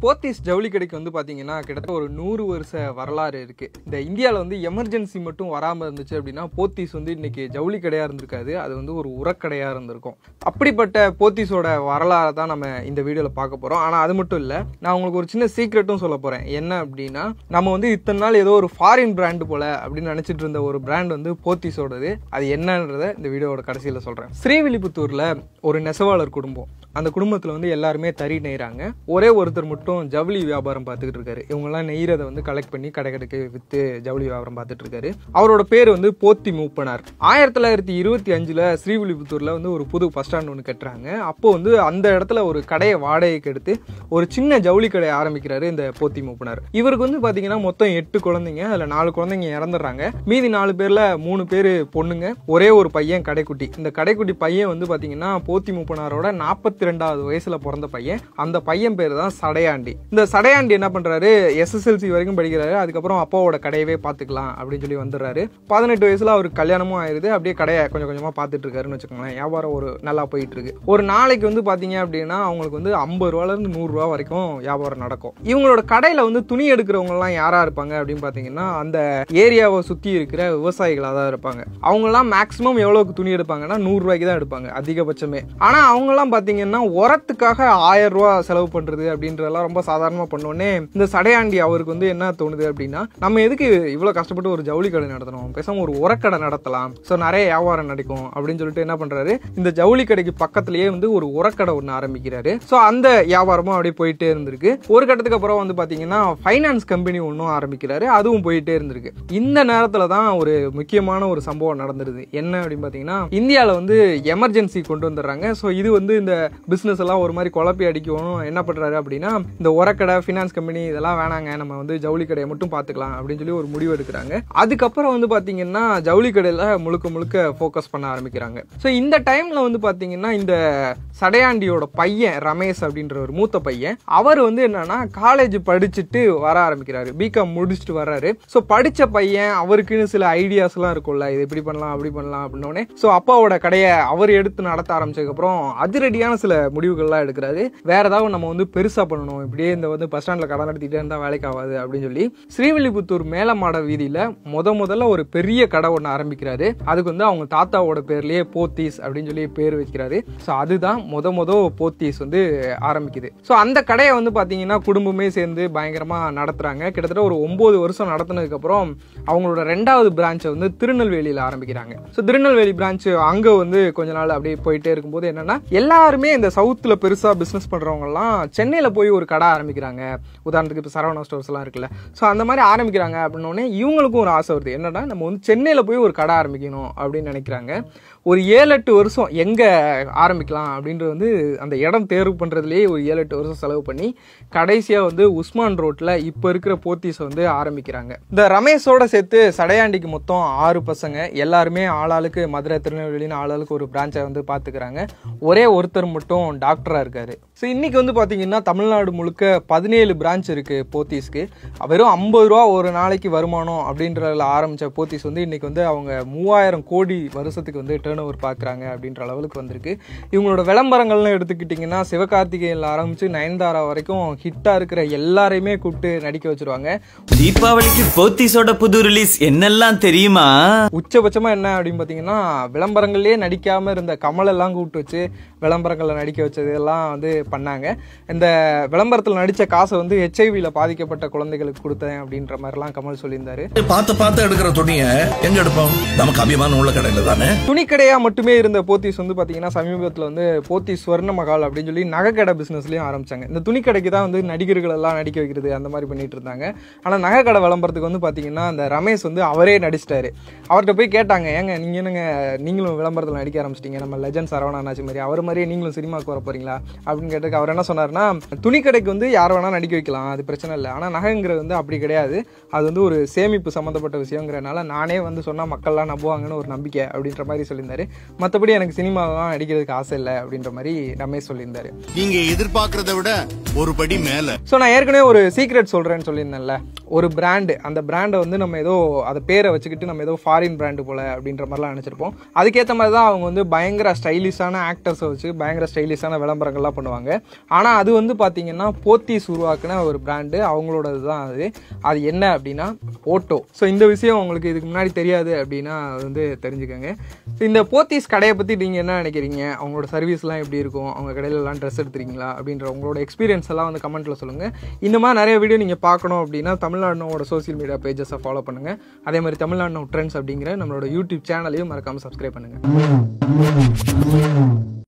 போத்தீஸ் ஜவுளி கடைக்கு வந்து பார்த்தீங்கன்னா கிட்டத்தட்ட ஒரு 100 வருஷ வரலாறு இருக்கு. இந்த இந்தியாவில் வந்து எமர்ஜென்சி மட்டும் வராமல் இருந்துச்சு அப்படின்னா போத்தீஸ் வந்து இன்னைக்கு ஜவுளி கடையாக இருந்திருக்காது, அது வந்து ஒரு உரக்கடையாக இருந்திருக்கும். அப்படிப்பட்ட போத்தீஸோட வரலாறை தான் நம்ம இந்த வீடியோவில் பார்க்க போகிறோம். ஆனால் அது மட்டும் இல்லை, நான் உங்களுக்கு ஒரு சின்ன சீக்ரெட்டும் சொல்ல போகிறேன். என்ன அப்படின்னா, நம்ம வந்து இத்தனை நாள் ஏதோ ஒரு ஃபாரின் பிராண்டு போல அப்படின்னு நினச்சிட்டு இருந்த ஒரு பிராண்ட் வந்து போத்தீஸோடது. அது என்னன்றதை இந்த வீடியோவோட கடைசியில் சொல்கிறேன். ஸ்ரீவில்லிபுத்தூரில் ஒரு நெசவாளர் குடும்பம், அந்த குடும்பத்தில் வந்து எல்லாருமே தறி நெய்கிறாங்க. ஒரே ஒருத்தர் மட்டும் ஜவுளி வியாபாரம் பார்த்துக்கிட்டு இருக்காரு. இவங்கெல்லாம் நெய்கிறத வந்து கலெக்ட் பண்ணி கடைக்கு விற்று ஜவுளி வியாபாரம் பார்த்துட்டு இருக்காரு. அவரோட பேர் வந்து போத்தி மூப்பனார். 1925 ஸ்ரீவில்லிபுத்தூர்ல வந்து ஒரு புது பஸ் ஸ்டாண்ட் ஒன்று கட்டுறாங்க. அப்போ வந்து அந்த இடத்துல ஒரு கடையை வாடகைக்கு எடுத்து ஒரு சின்ன ஜவுளி கடையை ஆரம்பிக்கிறாரு இந்த போத்தி மூப்பனார். இவருக்கு வந்து பாத்தீங்கன்னா மொத்தம் 8 குழந்தைங்க. அதுல 4 குழந்தைங்க இறந்துடுறாங்க. மீதி 4 பேர்ல 3 பேர் பொண்ணுங்க, ஒரே ஒரு பையன் கடைக்குட்டி. இந்த கடைக்குட்டி பையன் வந்து பாத்தீங்கன்னா போத்தி மூப்பனாரோட 42வது வயசுல பிறந்த பையன். அந்த பையன் பேர் தான் சடையாண்டி. இந்த சடையாண்டி என்ன பண்றாரு, SSLC வரைக்கும் படிக்கிறாரு. அதுக்கப்புறம் அப்பாவோட கடையவே பாத்துக்கலாம் அப்படின்னு சொல்லி வந்துடுறாரு. 18 வயசுல அவருக்கு கல்யாணமும் ஆயிருது. அப்படியே கடையை கொஞ்சம் கொஞ்சமா பாத்துட்டு இருக்காருன்னு வச்சுக்கோங்களேன். வியாபாரம் ஒரு நல்லா போயிட்டு இருக்கு. ஒரு நாளைக்கு வந்து பாத்தீங்க அப்படின்னா அவங்களுக்கு வந்து 50 ரூபாயில இருந்து 100 ரூபா வரைக்கும் வியாபாரம் நடக்கும். இவங்களோட கடையில வந்து துணி எடுக்கிறவங்க எல்லாம் யாரா இருப்பாங்க அப்படின்னு பாத்தீங்கன்னா, அந்த ஏரியாவை சுத்தி இருக்கிற விவசாயிகளா தான் இருப்பாங்க. அவங்க எல்லாம் மேக்சிமம் எவ்வளவுக்கு துணி எடுப்பாங்கன்னா 100 ரூபாய்க்கு தான் எடுப்பாங்க அதிகபட்சமே. ஆனா அவங்க எல்லாம் பாத்தீங்கன்னா உரத்துக்காக 1000 ரூபாய் செலவு பண்றது அப்படின்றதெல்லாம் ரொம்ப சாதாரணமா பண்ணோடனே இந்த சடையாண்டி அவருக்கு வந்து என்ன தோணுது அப்படின்னா, நம்ம எதுக்கு இவ்வளவு கஷ்டப்பட்டு ஒரு ஜவுளி கடை நடத்தணும், பேசாம ஒரு உரக்கடை நடத்தலாம், சோ நிறைய வியாபாரம் நடக்கும் அப்படின்னு சொல்லிட்டு என்ன பண்றாரு, இந்த ஜவுளி கடைக்கு பக்கத்திலேயே வந்து ஒரு உரக்கடை ஒன்று ஆரம்பிக்கிறாரு. சோ அந்த வியாபாரமும் அப்படியே போயிட்டே இருந்திருக்கு. ஒரு கட்டத்துக்கு அப்புறம் வந்து பாத்தீங்கன்னா ஃபைனான்ஸ் கம்பெனி ஒன்னும் ஆரம்பிக்கிறாரு. அதுவும் போயிட்டே இருந்திருக்கு. இந்த நேரத்துல தான் ஒரு முக்கியமான ஒரு சம்பவம் நடந்துருது. என்ன அப்படின்னு பாத்தீங்கன்னா, இந்தியாவில் வந்து எமர்ஜென்சி கொண்டு வந்துடுறாங்க. சோ இது வந்து இந்த பிசினஸ் எல்லாம் ஒரு மாதிரி குழப்பி அடிக்கணும். என்ன பண்றாரு அப்படின்னா, இந்த உரக்கடை ஃபைனான்ஸ் கம்பெனி இதெல்லாம் வேணாங்க, நம்ம வந்து ஜவுளி கடையை மட்டும் பாத்துக்கலாம் அப்படின்னு சொல்லி ஒரு முடிவு எடுக்கிறாங்க. அதுக்கப்புறம் வந்து பாத்தீங்கன்னா ஜவுளி கடையில முழுக்க முழுக்க போக்கஸ் பண்ண ஆரம்பிக்கிறாங்க. சோ இந்த டைம்ல வந்து பாத்தீங்கன்னா இந்த சடையாண்டியோட பையன் ரமேஷ் அப்படின்ற ஒரு மூத்த பையன், அவர் வந்து என்னன்னா காலேஜ் படிச்சுட்டு வர ஆரம்பிக்கிறாரு. பிகாம் முடிச்சுட்டு வர்றாரு. சோ படிச்ச பையன், அவருக்குன்னு சில ஐடியாஸ் எல்லாம் இருக்கும்ல, இது இப்படி பண்ணலாம் அப்படி பண்ணலாம் அப்படின்னோடனே சோ அப்பாவோட கடையை அவர் எடுத்து நடத்த ஆரம்பிச்சதுக்கு அப்புறம் அதிரடியான சில முடிவுகள்லாம் எடுக்கிறாரு. வேற ஏதாவது நம்ம வந்து பெருசா பண்ணணும், இப்படியே இந்த வந்து பஸ் ஸ்டாண்ட்ல கடை நடத்திட்டே இருந்தா வேலைக்கு ஆகாது அப்படின்னு சொல்லி ஸ்ரீவில்லிபுத்தூர் மேலமாட வீதியில முதல்ல ஒரு பெரிய கடை ஒன்று ஆரம்பிக்கிறாரு. அதுக்கு வந்து அவங்க தாத்தாவோட பேர்லயே போத்தீஸ் அப்படின்னு சொல்லி பேர் வைக்கிறாரு. சோ அதுதான் முத போத்தீஸ் வந்து ஆரம்பிக்குது. சோ அந்த கடையை வந்து பாத்தீங்கன்னா குடும்பமே சேர்ந்து பயங்கரமா நடத்துறாங்க. கிட்டத்தட்ட ஒரு 9 வருஷம் நடத்தினதுக்கு அப்புறம் அவங்களோட 2வது பிரான்ச்சை வந்து திருநெல்வேலியில ஆரம்பிக்கிறாங்க. சோ திருநெல்வேலி பிரான்ச் அங்க வந்து கொஞ்ச நாள் அப்படியே போயிட்டே இருக்கும்போது என்னன்னா, எல்லாருமே இந்த சவுத்துல பெருசா பிசினஸ் பண்றவங்க எல்லாம் சென்னையில போய் ஒரு கடை ஆரம்பிக்கிறாங்க. உதாரணத்துக்கு இப்ப சரவணா ஸ்டோர்ஸ் எல்லாம் இருக்குல்ல, சோ அந்த மாதிரி ஆரம்பிக்கிறாங்க அப்படின்னோடனே இவங்களுக்கும் ஒரு ஆசை வருது. என்னன்னா, நம்ம வந்து சென்னையில போய் ஒரு கடை ஆரம்பிக்கணும் அப்படின்னு நினைக்கிறாங்க. ஒரு 7-8 வருஷம் எங்க ஆரம்பிக்கலாம் அப்படின்றது வந்து அந்த இடம் தேர்வு பண்றதுலேயே ஒரு 7-8 வருஷம் செலவு பண்ணி கடைசியா வந்து உஸ்மான் ரோட்ல இப்ப இருக்கிற போத்தீஸை வந்து ஆரம்பிக்கிறாங்க. இந்த ரமேஷோட சேர்த்து சடையாண்டிக்கு மொத்தம் 6 பசங்க. எல்லாருமே ஆளாளுக்கு மதுரை திருநெல்வேலின்னு ஆளாளுக்கு ஒரு பிரான்ச்சை வந்து பாத்துக்கிறாங்க. ஒரே ஒருத்தர் மட்டும் டாக்டரா இருக்காரு. ஸோ இன்னைக்கு வந்து பாத்தீங்கன்னா தமிழ்நாடு முழுக்க 17 பிரான்ச் இருக்கு போத்தீஸ்க்கு. வெறும் 50 ரூபா ஒரு நாளைக்கு வருமானம் அப்படின்றதுல ஆரம்பிச்ச போத்தீஸ் வந்து இன்னைக்கு வந்து அவங்க 3000 கோடி வருஷத்துக்கு வந்து டர்ன் ஓவர் பாக்குறாங்க அப்படின்ற லெவலுக்கு வந்திருக்கு. இவங்களோட விளம்பரங்கள்னு எடுத்துக்கிட்டீங்கன்னா சிவகார்த்திகேயன்ல ஆரம்பிச்சு நயன்தாரா வரைக்கும் ஹிட்டா இருக்கிற எல்லாரையுமே கூப்பிட்டு நடிக்க வச்சிருவாங்க. தீபாவளிக்கு போத்தீஸோட புது ரிலீஸ் என்னெல்லாம் தெரியுமா? உச்சபட்சமா என்ன அப்படின்னு பாத்தீங்கன்னா, விளம்பரங்கள்லயே நடிக்காம இருந்த கமல் எல்லாம் கூப்பிட்டு வச்சு விளம்பரங்கள்ல நடிக்க வச்சது எல்லாம் வந்து பண்ணாங்க. இந்த விளம்பரத்தில் நடிச்ச காசை வந்து HIV பாதிக்கப்பட்ட குழந்தைகளுக்கு கொடுத்தேன் அப்படின்ற மாதிரிலாம் கமல் சொல்லியிருந்தாரு. பார்த்து எடுக்கிற துணியை எங்க எடுப்போம்? நமக்கு அபிமானம் உள்ள கடையில தானே. துணி கடையா மட்டுமே இருந்த போத்தீஸ் வந்து பாத்தீங்கன்னா சமீபத்தில் வந்து போத்தீஸ் ஸ்வர்ண மகால் அப்படின்னு சொல்லி நகைக்கடை பிசினஸ்லயும் ஆரம்பிச்சாங்க. இந்த துணி கடைக்கு தான் வந்து நடிகர்கள் எல்லாம் நடிக்க வைக்கிறது அந்த மாதிரி பண்ணிட்டு இருந்தாங்க. ஆனா நகைக்கடை விளம்பரத்துக்கு வந்து பாத்தீங்கன்னா அந்த ரமேஷ் வந்து அவரே நடிச்சிட்டாரு. அவர்கிட்ட போய் கேட்டாங்க, ஏங்க நீங்க என்னங்க நீங்களும் விளம்பரத்தில் நடிக்க ஆரம்பிச்சிட்டீங்க, நம்ம லெஜண்ட் சரவணா அண்ணாச்சி மாதிரி அவர் மாதிரியே நீங்களும் சினிமாவுக்கு வர போறீங்களா அப்படின்னு கேட்டதுக்கு அவர் என்ன சொன்னார்னா, துணி கடைக்கு வந்து யார் வேணா நடிக்க வைக்கலாம், அது பிரச்சனை இல்லை. ஆனா நகைங்கிறது வந்து அப்படி கிடையாது, அது வந்து ஒரு சேமிப்பு சம்பந்தப்பட்ட விஷயங்கிறனால நானே வந்து சொன்னா மக்கள்லாம் நம்புவாங்கன்னு ஒரு நம்பிக்கை அப்படின்ற மாதிரி சொல்லியிருந்தாரு. மற்றபடி எனக்கு சினிமாலாம் நடிக்கிறதுக்கு ஆசை இல்லை அப்படின்ற மாதிரி ரமேஷ் சொல்லியிருந்தாரு. நீங்க எதிர்பார்க்கறத விட ஒரு படி மேல. ஸோ நான் ஏற்கனவே ஒரு சீக்ரெட் சொல்றேன்னு சொல்லியிருந்தேன்ல, ஒரு பிராண்டு, அந்த பிராண்டை வந்து நம்ம ஏதோ அதை பேரை வச்சுக்கிட்டு நம்ம ஏதோ ஃபாரின் பிராண்டு போல் அப்படின்ற மாதிரிலாம் நினச்சிருப்போம். அதுக்கேற்ற மாதிரி தான் அவங்க வந்து பயங்கர ஸ்டைலிஷான ஆக்டர்ஸை வச்சு பயங்கர ஸ்டைலிஷான விளம்பரங்கள்லாம் பண்ணுவாங்க. ஆனால் அது வந்து பார்த்திங்கன்னா போத்தீஸ் உருவாக்குன ஒரு பிராண்டு, அவங்களோடது தான் அது. அது என்ன அப்படின்னா ஓட்டோ. ஸோ இந்த விஷயம் உங்களுக்கு இதுக்கு முன்னாடி தெரியாது அப்படின்னா அது வந்து தெரிஞ்சுக்கோங்க. இந்த போத்தீஸ் கடையை பற்றி நீங்கள் என்ன நினைக்கிறீங்க? அவங்களோட சர்வீஸ்லாம் எப்படி இருக்கும்? அவங்க கடையிலலாம் ட்ரெஸ் எடுத்துறீங்களா அப்படின்ற உங்களோட எக்ஸ்பீரியன்ஸ் எல்லாம் வந்து கமெண்ட்டில் சொல்லுங்கள். இந்த மாதிரி நிறைய வீடியோ நீங்கள் பார்க்கணும் அப்படின்னா தமிழ்நாடுனோட சோசியல் மீடியா பேஜஸை ஃபாலோ பண்ணுங்கள். அதே மாதிரி தமிழ்நாடு ட்ரெண்ட்ஸ் அப்படிங்கிற நம்மளோட யூடியூப் சேனலையும் மறக்காமல் சப்ஸ்கிரைப் பண்ணுங்கள்.